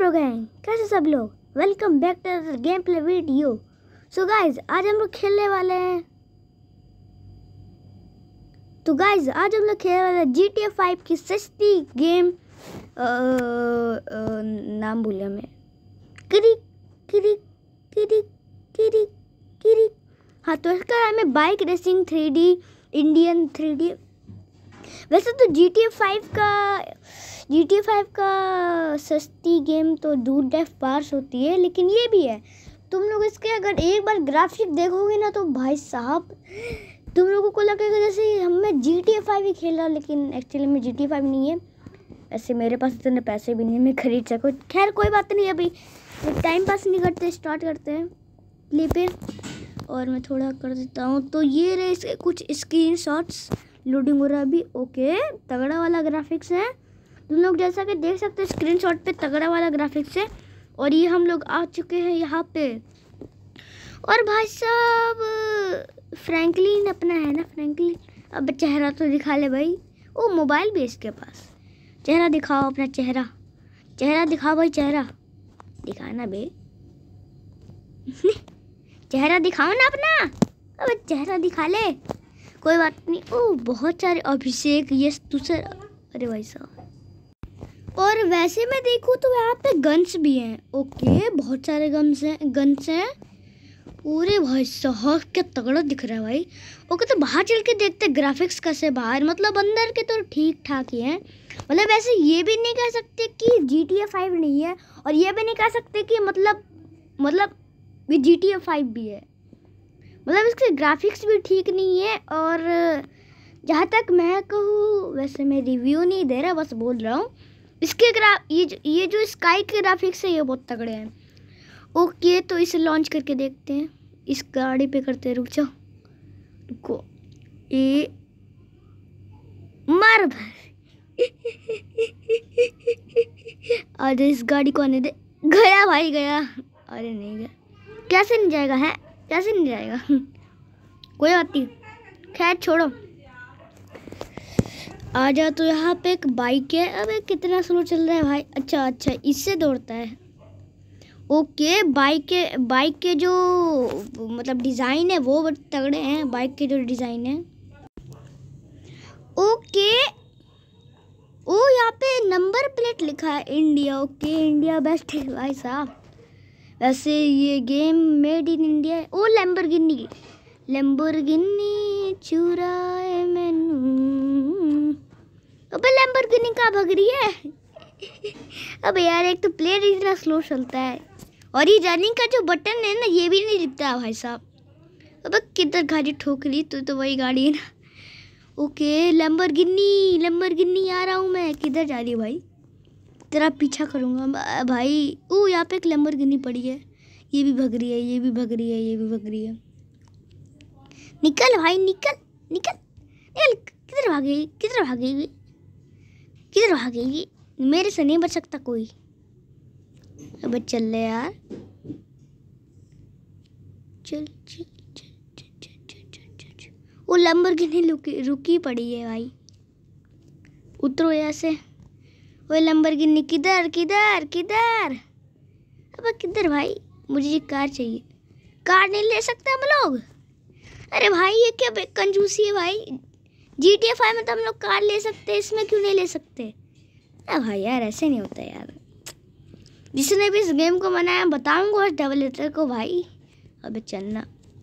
लोग हैं? कैसे सब लोग? Welcome back to game play video. So guys आज हम लोग खेलने वाले हैं GTA 5 की सस्ती गेम। नाम भूलिया मैं। क्रिक क्रिक क्रिक क्रिक क्रिक। हाँ, तो इसका नाम है bike racing 3D Indian 3D। वैसे तो GTA 5 का सस्ती गेम तो दूर डेफ पार्स होती है, लेकिन ये भी है। तुम लोग इसके अगर एक बार ग्राफिक देखोगे ना तो भाई साहब तुम लोगों को लगेगा जैसे हमें GTA 5 ही खेल रहा, लेकिन एक्चुअली में GTA 5 नहीं है। वैसे मेरे पास इतने पैसे भी नहीं है मैं खरीद सकूँ। खैर कोई बात नहीं, अभी टाइम पास नहीं करते, स्टार्ट करते हैं प्ले पे। और मैं थोड़ा कर देता हूँ। तो ये रहे इसके कुछ स्क्रीनशॉट्स, लोडिंग हो रहा है अभी। ओके, तगड़ा वाला ग्राफिक्स है। तुम लोग जैसा कि देख सकते हो स्क्रीनशॉट पे तगड़ा वाला ग्राफिक्स है। और ये हम लोग आ चुके हैं यहाँ पे। और भाई साहब फ्रैंकलिन अपना है ना, फ्रैंकलिन। अब चेहरा तो दिखा ले भाई। ओ मोबाइल भी इसके पास। चेहरा दिखाओ अपना, चेहरा दिखाओ भाई, चेहरा दिखाना बे। चेहरा दिखाओ ना अपना, अब चेहरा दिखा ले। कोई बात नहीं। ओ बहुत सारे अभिषेक, यस दूसरा। अरे भाई साहब। और वैसे मैं देखूँ तो यहाँ पे गन्स भी हैं। ओके, बहुत सारे गन्स हैं। पूरे भाई साहब क्या तगड़ा दिख रहा है भाई। ओके, तो बाहर चल के देखते हैं ग्राफिक्स कैसे बाहर, मतलब अंदर के तो ठीक ठाक ही हैं। मतलब ऐसे ये भी नहीं कह सकते कि GTA 5 नहीं है, और ये भी नहीं कह सकते कि मतलब ये GTA 5 भी है। मतलब इसके ग्राफिक्स भी ठीक नहीं है। और जहाँ तक मैं कहूँ, वैसे मैं रिव्यू नहीं दे रहा, बस बोल रहा हूँ इसके ये जो स्काई के ग्राफिक्स है ये बहुत तगड़े हैं। ओके, तो इसे लॉन्च करके देखते हैं। इस गाड़ी पे करते हैं, रुक जाओ, रुको। ये मार आज इस गाड़ी को आने दे। गया भाई, गया। अरे नहीं गया, कैसे नहीं जाएगा है, कैसे नहीं जाएगा। कोई बात नहीं, खैर छोड़ो। आ जा। तो यहाँ पे एक बाइक है। अबे कितना स्लो चल रहा है भाई। अच्छा इससे दौड़ता है। ओके, बाइक के जो मतलब डिज़ाइन है वो बहुत तगड़े हैं। बाइक के जो डिज़ाइन है। ओके, ओ यहाँ पे नंबर प्लेट लिखा है इंडिया। ओके, इंडिया बेस्ट है भाई साहब। वैसे ये गेम मेड इन इंडिया है। ओ लैम्बोर्गिनी चुराए मैनू। अबे लैम्बोर्गिनी कहाँ भाग रही है। अबे यार, एक तो प्लेयर इतना स्लो चलता है, और ये रनिंग का जो बटन है ना ये भी नहीं दिखता भाई साहब। अबे किधर गाड़ी ठोक ली, तो वही गाड़ी है ना। ओके, लैम्बोर्गिनी आ रहा हूँ मैं। किधर जा रही है भाई, तेरा पीछा करूँगा भाई। ओ यहाँ पे एक लैम्बोर्गिनी पड़ी है, ये भी भग रही है, ये भी भग रही है, ये भी भग रही है। निकल भाई, निकल। किधर भागेगी, मेरे से नहीं बच सकता कोई। अब चल ले यार, चल। वो लैम्बोर्गिनी रुकी पड़ी है भाई। उतरो यहाँ से। वो लैम्बोर्गिनी किधर। अब किधर भाई, मुझे ये कार चाहिए। कार नहीं ले सकते हम लोग। अरे भाई ये क्या कंजूसी है भाई। GTA 5 में तो हम लोग कार ले सकते हैं, इसमें क्यों नहीं ले सकते। अरे भाई यार, ऐसे नहीं होता यार। जिसने भी इस गेम को बनाया बताऊंगा उस डेवलपर को भाई। अबे चलना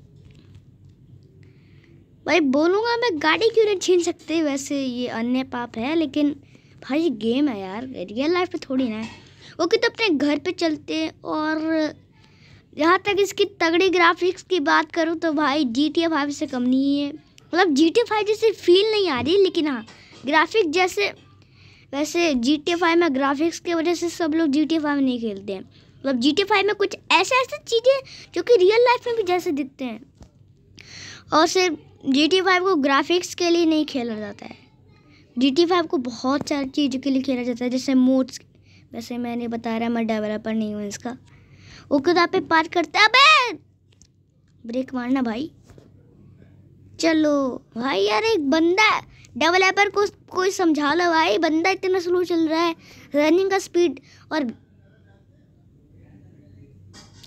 भाई, बोलूँगा मैं गाड़ी क्यों नहीं छीन सकते। वैसे ये अन्य पाप है, लेकिन भाई ये गेम है यार, रियल लाइफ पे थोड़ी ना है। ओके, तो अपने घर पे चलते हैं। और जहाँ तक इसकी तगड़ी ग्राफिक्स की बात करूँ तो भाई GTA 5 से कम नहीं है। मतलब GTA 5 जैसे फील नहीं आ रही, लेकिन हाँ ग्राफिक्स जैसे। वैसे GTA 5 में ग्राफिक्स की वजह से सब लोग GTA 5 नहीं खेलते हैं। मतलब GTA 5 में कुछ ऐसे चीज़ें जो कि रियल लाइफ में भी जैसे दिखते हैं। और सिर्फ GTA 5 को ग्राफिक्स के लिए नहीं खेला जाता है। GTA 5 को बहुत सारी चीज़ों के लिए खेला जाता है, जैसे मोड्स। वैसे मैंने बता रहा, मैं डेवलपर नहीं हूँ इसका। ओके, तो पे पार करते हैं। अबे ब्रेक मारना भाई। चलो भाई यार, एक बंदा डेवलपर को कोई समझा लो भाई, बंदा इतना स्लो चल रहा है। रनिंग का स्पीड और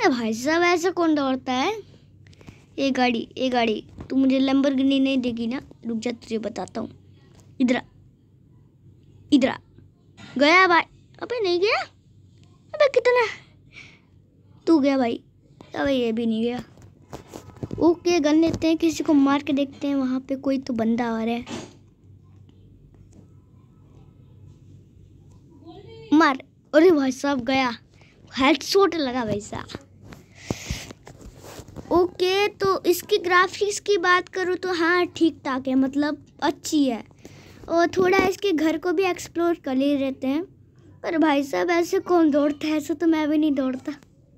भाई साहब ऐसा कौन दौड़ता है? ये गाड़ी तू मुझे लैम्बोर्गिनी नहीं देगी ना? रुक जा, तुझे बताता हूँ। इधर गया भाई। अबे नहीं गया। अबे कितना तू गया भाई? अबे ये भी नहीं गया। ओके, गन लेते हैं, किसी को मार के देखते हैं। वहां पे कोई तो बंदा आ रहा है। मार। अरे भाई साहब गया, हेडशॉट लगा भाई साहब। ओके, तो इसकी ग्राफिक्स की बात करूँ तो हाँ ठीक ठाक है, मतलब अच्छी है। और थोड़ा इसके घर को भी एक्सप्लोर कर ही रहते हैं। पर भाई साहब ऐसे कौन दौड़ता है? ऐसे तो मैं भी नहीं दौड़ता।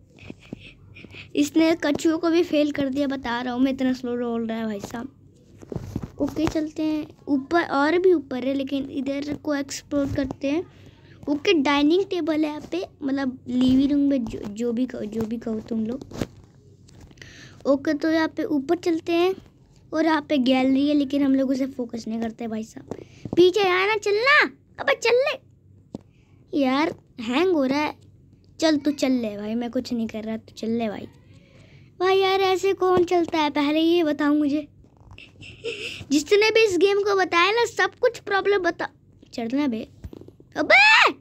इसने कछुओं को भी फेल कर दिया, बता रहा हूँ मैं, इतना स्लो दौड़ रहा है भाई साहब। ओके चलते हैं ऊपर, और भी ऊपर है, लेकिन इधर को एक्सप्लोर करते हैं। ओके, डाइनिंग टेबल है यहाँ पे, मतलब लिविंग रूम में, जो भी कहो तुम लोग। ओके, तो यहाँ पे ऊपर चलते हैं और यहाँ पे गैलरी है, लेकिन हम लोग उसे फोकस नहीं करते भाई साहब। पीछे आया ना, चलना। अबे चल ले यार, हैंग हो रहा है। चल तू चल ले भाई, मैं कुछ नहीं कर रहा, तू चल ले भाई यार ऐसे कौन चलता है? पहले ये बताओ मुझे। जिसने भी इस गेम को बताया ना, सब कुछ प्रॉब्लम बता। चढ़ना बे। अबे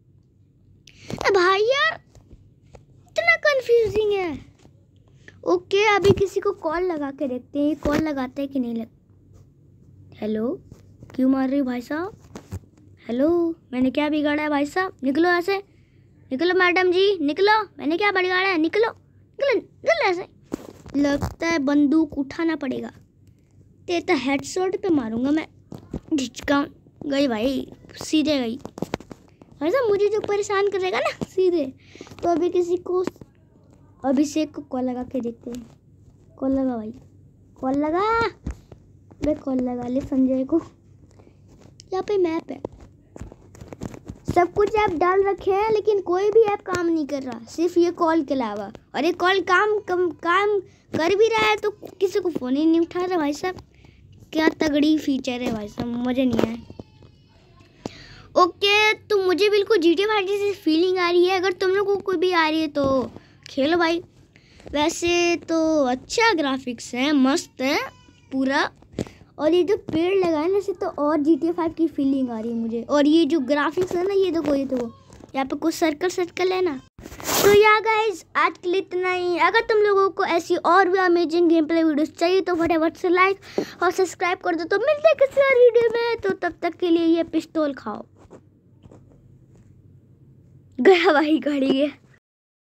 भाई यार इतना कंफ्यूजिंग है। ओके, अभी किसी को कॉल लगा के देखते हैं, कॉल लगाते हैं कि नहीं हेलो, क्यों मार रही हो भाई साहब? हेलो, मैंने क्या बिगाड़ा है भाई साहब? निकलो ऐसे, निकलो मैडम जी, निकलो। मैंने क्या बिगाड़ा है? निकलो ऐसे। लगता है बंदूक उठाना पड़ेगा। तेरे तो हेडशॉट पे मारूंगा मैं। झिझका गई भाई, सीधे गई भाई साहब। मुझे जो परेशान करेगा ना सीधे। तो अभी किसी को, अभिषेक को कॉल लगा के देखते हैं। कॉल लगा भाई, कॉल लगा। वे कॉल लगा ले संजय को। यहाँ पे मैप है, सब कुछ ऐप डाल रखे हैं, लेकिन कोई भी ऐप काम नहीं कर रहा, सिर्फ ये कॉल के अलावा। और ये कॉल काम कर भी रहा है तो किसी को फ़ोन ही नहीं उठा रहा भाई साहब। क्या तगड़ी फीचर है भाई साहब, मुझे नहीं आया। ओके, तो मुझे बिल्कुल GTA 5 जैसी फीलिंग आ रही है। अगर तुम लोगों को भी आ रही है तो खेलो भाई। वैसे तो अच्छा ग्राफिक्स है, मस्त है पूरा। और ये जो पेड़ लगा है ना, इससे तो और GTA 5 की फीलिंग आ रही है मुझे। और ये जो ग्राफिक्स है ना, ये देखो यहाँ पे कुछ सर्कल है ना। तो या गाइज, आज के लिए इतना ही। अगर तुम लोगों को ऐसी और भी अमेजिंग गेम प्ले वीडियोस चाहिए तो फटाफट से लाइक और सब्सक्राइब कर दो। तो मिलते हैं किसी और वीडियो में, तो तब तक के लिए ये पिस्तौल खाओ। गया भाई गाड़ी है।